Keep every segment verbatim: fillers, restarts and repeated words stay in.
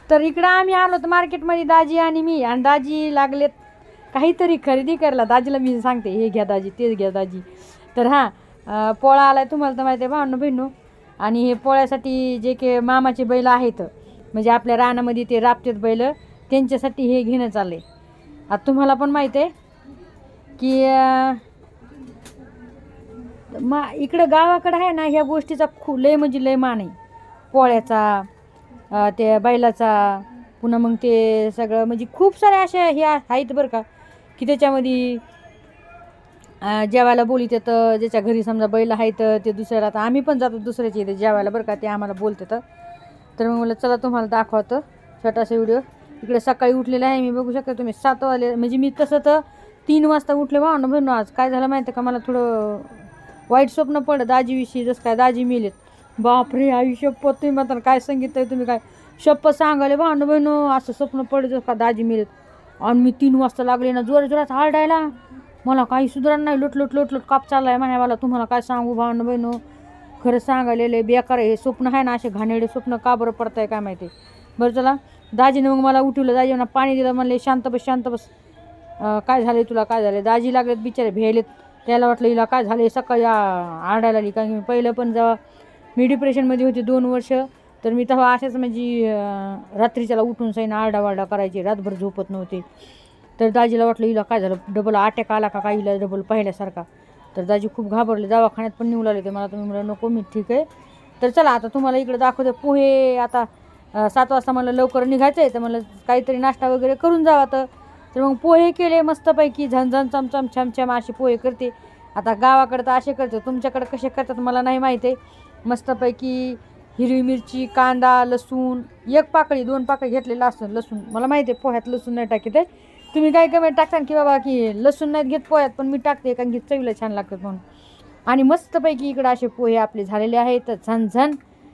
तर इकडं आम्ही आलो तर मार्केटमध्ये दाजी आणि मी, आणि दाजी लागलेत काहीतरी खरेदी करायला. दाजीला मी सांगते हे घ्या दाजी, तेच घ्या दाजी. तर हां, पोळा आलाय तुम्हाला तर माहिती आहे भावनो बहिणू. आणि हे पोळ्यासाठी जे के मामाचे बैल आहेत, म्हणजे आपल्या रानामध्ये ते राबतेत बैल, त्यांच्यासाठी हे घेणं चाललं आहे. आता तुम्हाला पण माहीत आहे की मा इकडं गावाकडं आहे ना ह्या गोष्टीचा खूप लय म्हणजे लय मान आहे. पोळ्याचा, त्या बैलाचा, पुन्हा मग ते सगळं म्हणजे खूप सारे अशा हे आहेत बरं का, की त्याच्यामध्ये जेवायला बोलीत येतं. ज्याच्या घरी समजा बैल आहेत ते दुसऱ्याला, आता आम्ही पण जातो दुसऱ्याच्या इथे जेवायला बरं का, ते आम्हाला बोलतात. तर मग मला चला तुम्हाला दाखवतं छोटासा व्हिडिओ. इकडे सकाळी उठलेला आहे मी, बघू शकता तुम्ही. सात वाजले म्हणजे मी तसं तर तीन वाजता उठले भावना बहिणू. आज काय झालं माहिती आहे का, मला थोडं वाईट स्वप्न पडलं दाजीविषयी. जसं काय दाजी मेलेत. बापरे आयुष्य तुम्ही म्हणता काय सांगितलं आहे तुम्ही, काय शपथ सांगाले भावना बहिणू. असं स्वप्न पडलं जसं का दाजी मेलेत. आणि मी तीन वाजता लागले ना जोर जोरात हारडायला. मला काही सुधारण नाही, लोट लोट लोट लोट काप चालला आहे म्हणायला. तुम्हाला काय सांगू भावना बहिणू, खरं सांगायला बेकार हे स्वप्न आहे ना. असे घाणेरडे स्वप्न का बरं पडत आहे काय माहिती. बरं चला, दाजीने मग मला उठवलं. दाजी म्हणा पाणी दिलं, म्हणले शांत बस शांत बस. काय झालं तुला, काय झालं. दाजी लागलेत बिचारे भेलेत. त्याला वाटलं हिला काय झाले, सकाळी आरडायला आली. कारण की पहिलं पण जेव्हा मी डिप्रेशनमध्ये होते दोन वर्ष, तर मी तेव्हा अशाच म्हणजे रात्रीच्याला उठून सैन आरडा वारडा करायची, रातभर झोपत नव्हते. तर दाजीला वाटलं हिला काय झालं, डबल अटॅक आला का काय हिला डबल पहिल्यासारखा. तर दाजी खूप घाबरले, दवाखान्यात पण निघू लागले ते. मला तुम्ही म्हणलं नको मी ठीक आहे. तर चला आता तुम्हाला इकडे दाखवते पोहे. आता सात वाजता मला लवकर निघायचं आहे, तर मला काहीतरी नाश्ता वगैरे करून जावा. तर तर मग पोहे केले मस्तपैकी, झणझण चमचम छमछम असे पोहे करते. आता गावाकडे तर असे करते, तुमच्याकडे कसे करतात मला नाही माहीत आहे. मस्तपैकी हिरवी मिरची, कांदा, लसूण, एक पाकळी दोन पाकळी घेतलेलं असतं लसूण. मला माहिती आहे पोह्यात लसूण नाही टाकत आहे. तुम्ही काय कमेंट टाकता की बाबा की लसूण नाहीत घेत पोह्यात, पण मी टाकते कारण की चवीला छान लागतात म्हणून. आणि मस्तपैकी इकडं असे पोहे आपले झालेले आहेत झणझण.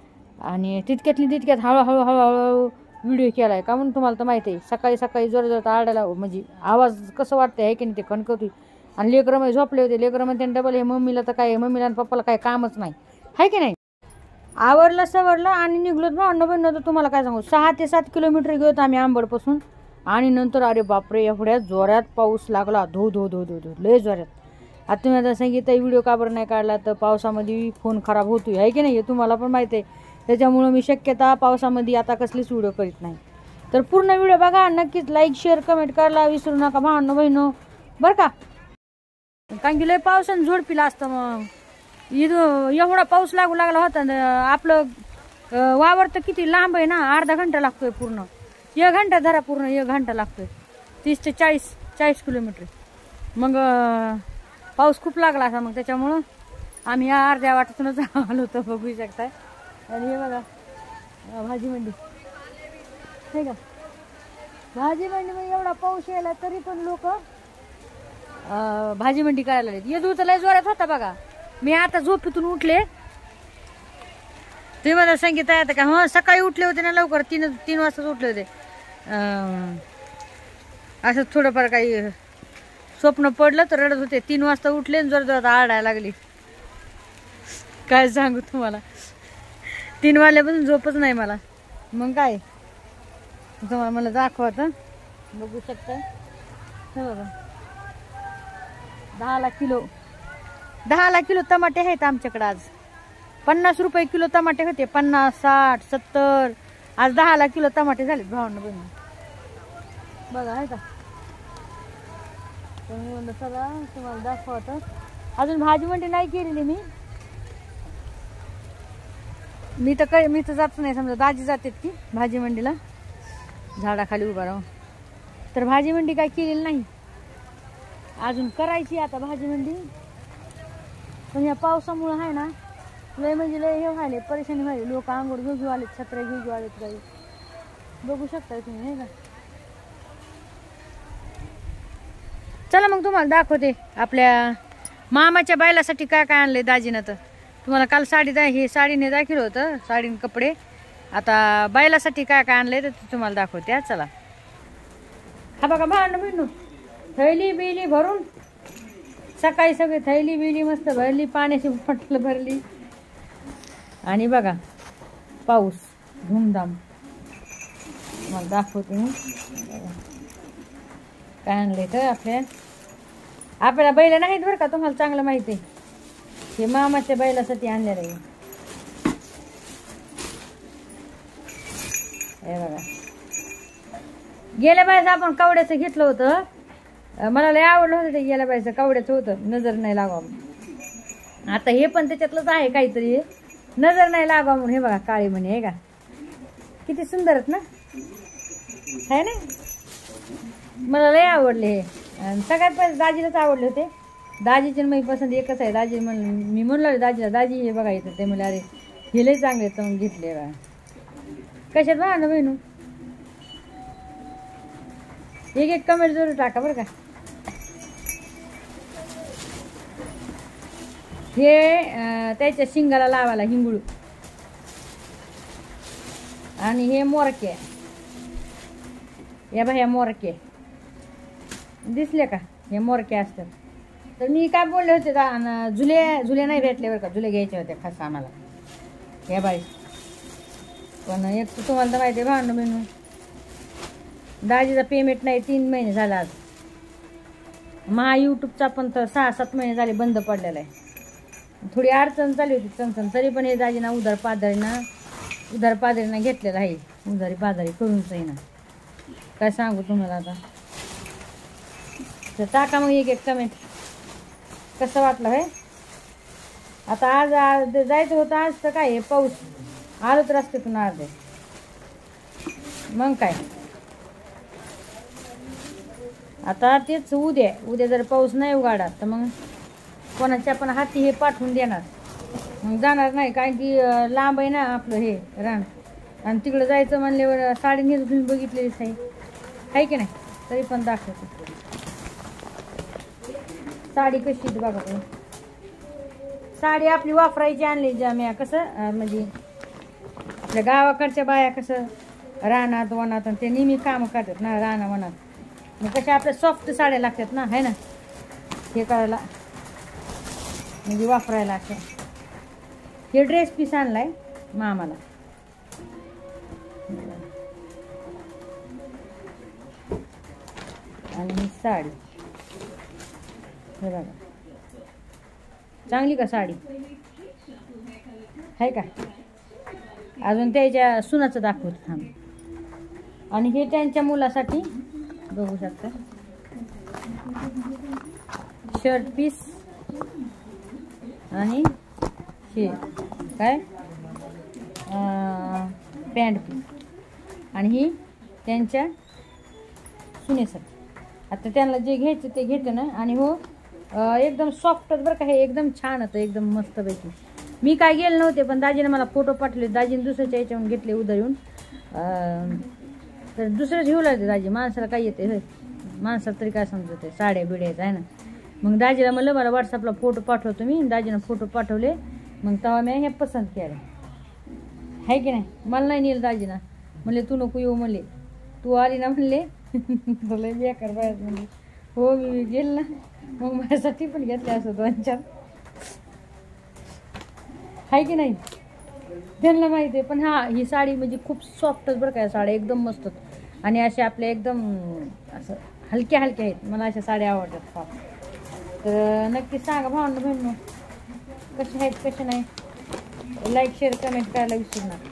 आणि तितक्यातली तितक्यात हळूहळू हळूहळू व्हिडिओ केला आहे का म्हणून तुम्हाला तर माहिती आहे. सकाळी सकाळी जोर जोरात आरडायला म्हणजे आवाज कसं वाटतं आहे की नाही, ते खणकवती. आणि लेकरं झोपले होते, लेकरं म्हणते डबल हे मम्मीला तर काय, मम्मीला आणि पप्पाला काय कामच नाही आहे की नाही. आवरलं सवरलं आणि निघलोत भावंडं बहिणं. तर तुम्हाला काय सांगू, सहा ते सात किलोमीटर गेलोत आम्ही आंबडपासून. आणि नंतर अरे बापरे एवढ्या जोरात पाऊस लागला, धो धो धो धो धो लय जोरात. आता तुम्ही आता सांगितलं व्हिडिओ का बरं नाही काढला, तर पावसामध्ये फोन खराब होतो आहे की नाही हे तुम्हाला पण माहिती आहे. त्याच्यामुळं मी शक्यता पावसामध्ये आता कसलीच व्हिडिओ करीत नाही. तर पूर्ण व्हिडिओ बघा नक्कीच, लाईक शेअर कमेंट करायला विसरू नका भावंडं बहिणं बरं का. कारण की लय पावसानं झोडपिला असतं. मग इथं एवढा पाऊस लागू लागला होता. आपलं वावर तर किती लांब आहे ना, अर्धा घंटा लागतोय पूर्ण. एक घंटा धरा पूर्ण एक घंटा लागतोय, तीस ते चाळीस चाळीस किलोमीटर. मग पाऊस खूप लागला असा, मग त्याच्यामुळं आम्ही या अर्ध्या वाटातूनच आलो होतो बघू शकताय. आणि हे बघा भाजी मंडी हे का, भाजी मंडी मग एवढा पाऊस यायला तरी पण लोक भाजी मंडी करायला लागलेत. येदू तर लय जोरात होता बघा. मी आता झोपेतून उठले, तुम्ही मला सांगित आहे का. हो सकाळी उठले होते ना लवकर, तीन तीन वाजताच उठले होते. असं थोडंफार काही स्वप्न पडलं तर रडत होते. तीन वाजता उठले आणि जोर जोरात आरडायला लागली. काय सांगू तुम्हाला, तीन वाजल्यापासून झोपच नाही मला. मग काय तुम्हाला मला दाखवत बघू शकता. हे बघा दहाला किलो दहाला किलो टमाटे आहेत आमच्याकडे. आज पन्नास रुपये किलो टमाटे होते, पन्नास साठ सत्तर. आज दहाला किलो टमाटे झालेत भावना बहिणी बघा आहे का. तर मी म्हणलं चला तुम्हाला दाखवत. अजून भाजी मंडी नाही केलेली मी मी तर काय मी तर जात नाही. समजा दाजी जातात की भाजी मंडीला झाडाखाली उभा राहून. तर भाजी मंडी काय केलेली नाही अजून, करायची आता भाजी मंडी. पण या पावसामुळं आहे ना लय म्हणजे लय हे व्हायले, परेशानी व्हायले. लोक आंघोळ घेऊ घेऊ आलेत, छत्र्या घेऊ घेऊ आलेत काही. बघू शकताय तुम्ही नाही का. चला मग तुम्हाला दाखवते आपल्या मामाच्या बायलासाठी काय काय आणलंय दाजीनं. तर तुम्हाला काल साडी दा हे साडीने दाखवलं होतं, साडीने कपडे. आता बायलासाठी काय काय आणलंय तर तुम्हाला दाखवते. चला हा बघा भांड भिंडू थैली बिली भरून, सकाळी सगळी थैली बिली मस्त भरली, पाण्याची बॉटल भरली. आणि बघा पाऊस धूमधाम. मला दाखवते मी काय आणलंय तर आपल्या आपल्याला बैल नाहीत बरं का, तुम्हाला चांगलं माहिती आहे. हे मामाच्या बैलासाठी आणलेलं आहे. हे बघा, गेल्या बायचं आपण कवड्याचं घेतलं होतं. मला लय आवडलं होतं ते गेल्या बायचं कवड्याचं होतं, नजर नाही लागावं. आता हे पण त्याच्यातलंच आहे काहीतरी, नजर नाही लागावं म्हणून. हे बघा काळी म्हणे आहे का, किती सुंदर आहेत ना, आहे ना. मला लय आवडले हे. सगळ्यात पहिले दाजीलाच आवडले होते. दाजीचे मी पसंत एकच आहे. दाजी म्हण मी म्हणलं दाजीला, दाजी हे बघा येतं. ते म्हणले अरे हे लय चांगले आहेत म्हणून घेतले बघा. कशात बघा ना बहिणू, एक एक कमेंट जरूर टाका बरं का. हे त्याच्या शिंगाला लावायला हिंगुळू, आणि हे मोरके. या बा ह्या मोरके दिसले का, हे मोरके असतात. तर मी काय बोलले होते का, झुले झुले नाही भेटले बरं का, झुले घ्यायचे होते खास आम्हाला. हे बाई पण एक तर तुम्हाला तर माहिती आहे भांडण म्हणून दाजीचा पेमेंट नाही, तीन महिने झाला आज. महा यूट्यूबचा पण तर सहा सात महिने झाले बंद पडलेला आहे. थोडी अडचण चालली होती चणचण, तरी पण हे दाजीना उधार पाधारीना उधार पाधारीना घेतलेलं आहे. उधारी पाधारी करूनच आहे ना, काय सांगू तुम्हाला आता. तर टाका मग एक एक कमेंट कसं वाटलं हे. आता आज आज जायचं होतं, आज तर काय पाऊस आलो तर रस्त्यातून अर्धे. मग काय आता तेच उद्या उद्या जर पाऊस नाही उघाडा तर मग कोणाच्या पण हाती हे पाठवून देणार, मग जाणार नाही. कारण की लांब आहे ना आपलं हे रान, आणि तिकडं जायचं म्हणल्यावर साडी नेस तुम्ही बघितलेलीच आहे, आहे की नाही. तरी पण दाखवते साडी कशी बघा तुम्ही. साडी आपली वापरायची आणली ज्या म्या कसं म्हणजे आपल्या गावाकडच्या बाया कसं रानात वनात ते नेहमी कामं करतात ना राना वनात, मग कशा आपल्या सॉफ्ट साड्या लागतात ना, आहे ना, हे करायला म्हणजे वापरायला. असं हे ड्रेस पीस आणलाय मामाला. आणि ही साडी हे बघा, चांगली का साडी आहे का. अजून त्याच्या सुनाचं दाखवत थांब. आणि हे त्यांच्या मुलासाठी बघू शकता, शर्ट पीस आणि हे काय पॅन्ट पीस, आणि ही त्यांच्या सुनेसाठी. आता त्यांना जे घ्यायचं ते घेते ना. आणि हो एकदम सॉफ्टच बरं का, हे एकदम छान होतं, एकदम मस्तपैकी. मी काय गेले नव्हते, पण दाजीने मला फोटो पाठवले. दाजीने दुसऱ्याच्या याच्यावरून घेतले उधर येऊन, तर दुसरंच घेऊ लागते दाजी. माणसाला काय येते होय, माणसाला तरी काय समजते साड्या बिड्याचं आहे ना. मग दाजीला म्हणलं मला व्हॉट्सअपला फोटो पाठवतो मी. दाजीनं फोटो पाठवले, मग तेव्हा मी हे पसंत केलं, आहे की नाही. मला नाही नेलं दाजीना, म्हणले तू नको येऊ म्हणले, तू आली ना म्हणले तुला बेकार बाहेर म्हणले. हो मी गेल ना, मग माझ्यासाठी पण घेतले असं दोन चार, आहे की नाही. त्यांना माहिती आहे. पण हा ही साडी म्हणजे खूप सॉफ्टच बरं काय, साड्या एकदम मस्त. आणि अशा आपल्या एकदम असं हलक्या हलक्या आहेत. मला अशा साड्या आवडतात फार. तर नक्की सांगा भावना बहिण कशा आहेत कशा नाही. लाईक शेअर कमेंट करायला विसरू नका.